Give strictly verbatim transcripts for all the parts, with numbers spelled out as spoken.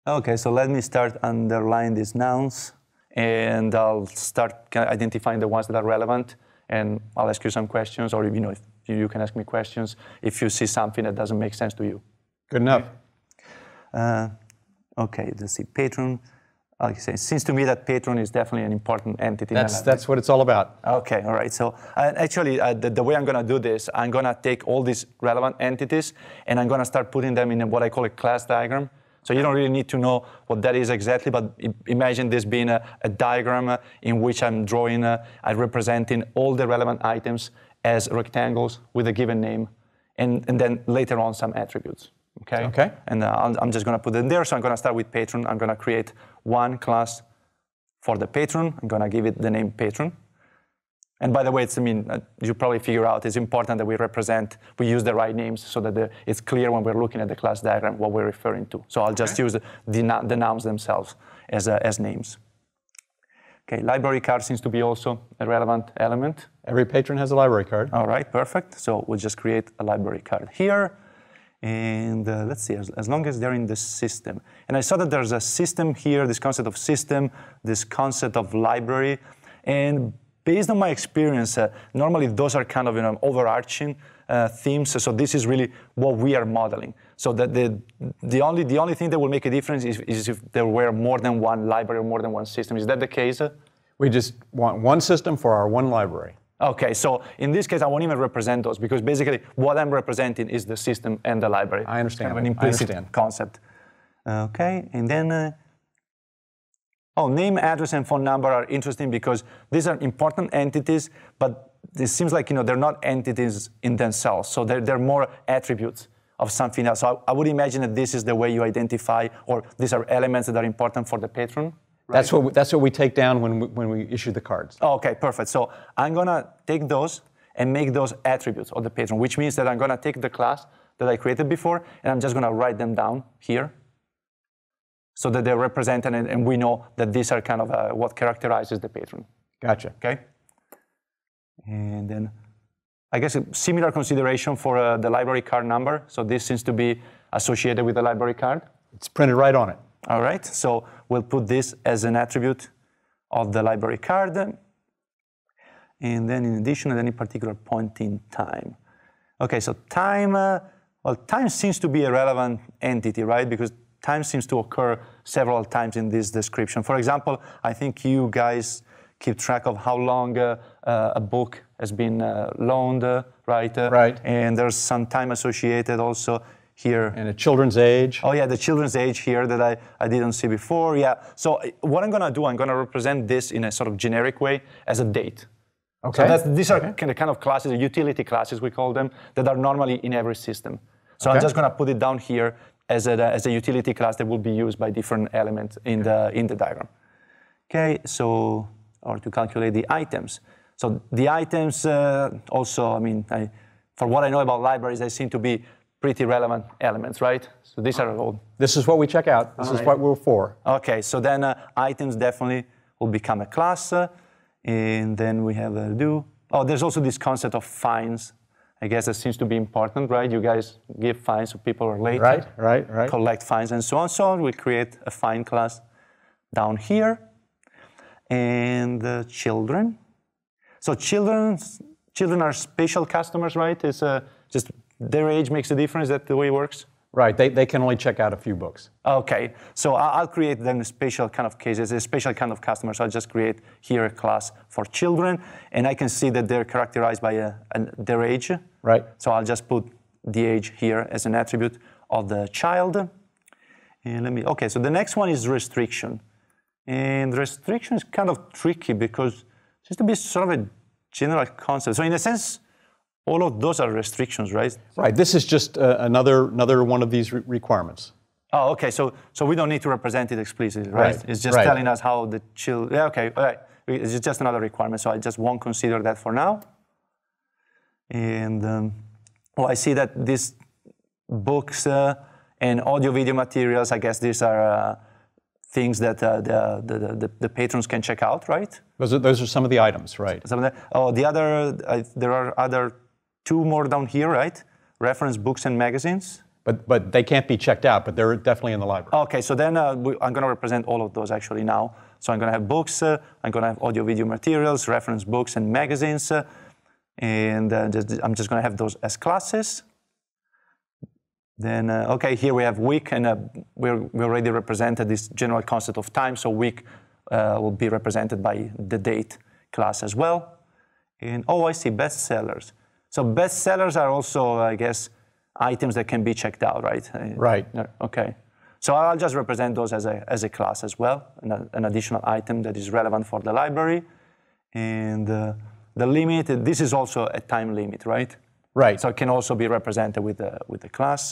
Okay, so let me start underlining these nouns, and I'll start identifying the ones that are relevant, and I'll ask you some questions, or you know, if you can ask me questions if you see something that doesn't make sense to you. Good enough. Uh, okay, let's see, patron. Like I say, it seems to me that patron is definitely an important entity. That's, that's what it's all about. Okay, all right. So uh, actually, uh, the, the way I'm going to do this, I'm going to take all these relevant entities, and I'm going to start putting them in a, what I call a class diagram. So you don't really need to know what that is exactly, but imagine this being a, a diagram uh, in which I'm drawing, uh, I'm representing all the relevant items as rectangles with a given name, and, and then later on some attributes. Okay. Okay. And uh, I'm, I'm just going to put them there. So I'm going to start with patron. I'm going to create one class for the patron. I'm going to give it the name patron. And by the way, it's, I mean, uh, you probably figure out it's important that we represent, we use the right names so that the, it's clear when we're looking at the class diagram what we're referring to. So I'll just okay. use the, the, the nouns themselves as, uh, as names. Okay, library card seems to be also a relevant element. Every patron has a library card. All right, perfect. So we'll just create a library card here. And uh, let's see, as, as long as they're in the system. And I saw that there's a system here, this concept of system, this concept of library. And based on my experience, uh, normally those are kind of you know, overarching uh, themes. So this is really what we are modeling. So that the, the, only, the only thing that will make a difference is, is if there were more than one library or more than one system. Is that the case? We just want one system for our one library. Okay, so in this case, I won't even represent those because basically what I'm representing is the system and the library. I understand. Kind of an implicit concept. Okay, and then, uh, oh, name, address, and phone number are interesting because these are important entities, but it seems like, you know, they're not entities in themselves. So they're, they're more attributes of something else. So I, I would imagine that this is the way you identify, or these are elements that are important for the patron. Right? That's what we, that's what we take down when we, when we issue the cards. Oh, okay, perfect. So I'm going to take those and make those attributes of the patron, which means that I'm going to take the class that I created before, and I'm just going to write them down here so that they're represented, and, and we know that these are kind of uh, what characterizes the patron. Gotcha. Okay? And then I guess a similar consideration for uh, the library card number. So this seems to be associated with the library card. It's printed right on it. All right, so we'll put this as an attribute of the library card. And then in addition, at any particular point in time. Okay, so time, uh, well, time seems to be a relevant entity, right? Because time seems to occur several times in this description. For example, I think you guys keep track of how long uh, uh, a book has been uh, loaned, uh, right? Uh, right. And there's some time associated also here. And a children's age. Oh yeah, the children's age here that I, I didn't see before, yeah. So what I'm gonna do, I'm gonna represent this in a sort of generic way as a date. Okay. So that's, these are okay. kind of, kind of classes, utility classes we call them, that are normally in every system. So okay. I'm just gonna put it down here as a, as a utility class that will be used by different elements in the, in the diagram. Okay, so, or to calculate the items. So the items uh, also, I mean, I, for what I know about libraries, they seem to be pretty relevant elements, right? So these are all. This is what we check out. This all is right. what we're for. Okay, so then uh, items definitely will become a class. Uh, and then we have a do. Oh, there's also this concept of fines. I guess that seems to be important, right? You guys give fines so people are late. Right, right, right. Collect fines and so on. So we create a fine class down here. And uh, children. So children, children are special customers, right? It's uh, just their age makes a difference. Is that the way it works? Right. They, they can only check out a few books. Okay. So I'll create then a special kind of cases, a special kind of customer. So I'll just create here a class for children. And I can see that they're characterized by a, a, their age. Right. So I'll just put the age here as an attribute of the child. And let me, okay, so the next one is restriction. And restriction is kind of tricky because it seems to be sort of a general concept. So in a sense, all of those are restrictions, right? Right. This is just uh, another another one of these re requirements. Oh, okay. So so we don't need to represent it explicitly, right? right. It's just right. telling us how the child. Yeah. Okay. All right. It's just another requirement. So I just won't consider that for now. And um, well, I see that these books uh, and audio-video materials. I guess these are uh, things that uh, the, the the the patrons can check out, right? Those are those are some of the items, right? Some of the, oh, the other uh, there are other. Two more down here, right? Reference books and magazines. But, but they can't be checked out, but they're definitely in the library. Okay, so then uh, we, I'm going to represent all of those actually now. So I'm going to have books, uh, I'm going to have audio-video materials, reference books, and magazines. Uh, and uh, just, I'm just going to have those as classes. Then, uh, okay, here we have week, and uh, we're, we already represented this general concept of time. So week uh, will be represented by the date class as well. And, oh, I see, bestsellers. So bestsellers are also, I guess, items that can be checked out, right? Right. Okay. So I'll just represent those as a, as a class as well, an, an additional item that is relevant for the library. And uh, the limit, this is also a time limit, right? Right. So it can also be represented with the, with the class.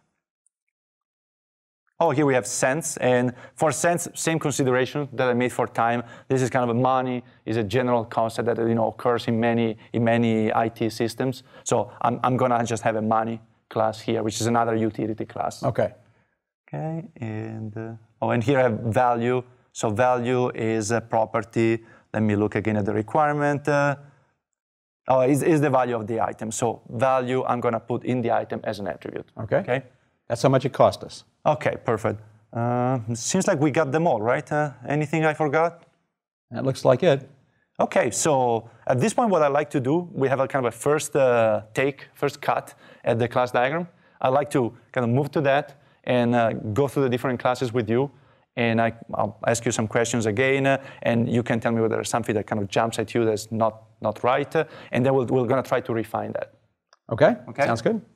Oh, here we have cents. And for cents, same consideration that I made for time. This is kind of a money, is a general concept that you know occurs in many, in many I T systems. So I'm, I'm going to just have a money class here, which is another utility class. Okay. Okay, and uh, oh, and here I have value. So value is a property. Let me look again at the requirement. Uh, oh, is, is the value of the item. So value I'm going to put in the item as an attribute. Okay. Okay. That's how much it cost us. Okay, perfect. Uh, seems like we got them all, right? Uh, anything I forgot? That looks like it. Okay, so at this point, what I like to do, we have a kind of a first uh, take, first cut at the class diagram. I like to kind of move to that and uh, go through the different classes with you. And I, I'll ask you some questions again, uh, and you can tell me whether there's something that kind of jumps at you that's not, not right. Uh, and then we'll, we're going to try to refine that. Okay, Okay? Sounds good.